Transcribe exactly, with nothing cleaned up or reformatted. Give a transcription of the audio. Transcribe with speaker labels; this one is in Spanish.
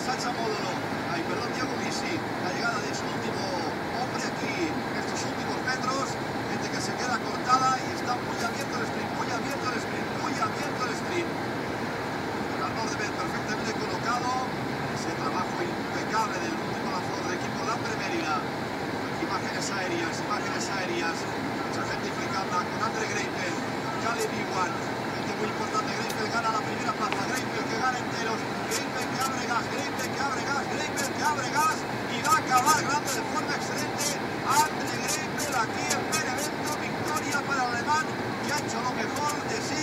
Speaker 1: Sacha Módulo, ay, perdón, Diego Misi, la llegada de su último hombre aquí, en estos últimos metros, gente que se queda cortada y está muy abierto el sprint, muy abierto el sprint, muy abierto el sprint. El Nordberg perfectamente colocado, ese trabajo impecable del último lanzador de equipo, la Mérida. Imágenes aéreas, imágenes aéreas, mucha gente implicada con André Greipel, Caleb Iwan, gente muy importante. Greipel gana la primera plaza, Greipel que gana enteros, Greipel que abre gas, Greipel que abre gas, Greipel que abre gas y va a acabar grande de forma excelente. André Greipel aquí en Benevento, victoria para el alemán que ha hecho lo mejor de sí.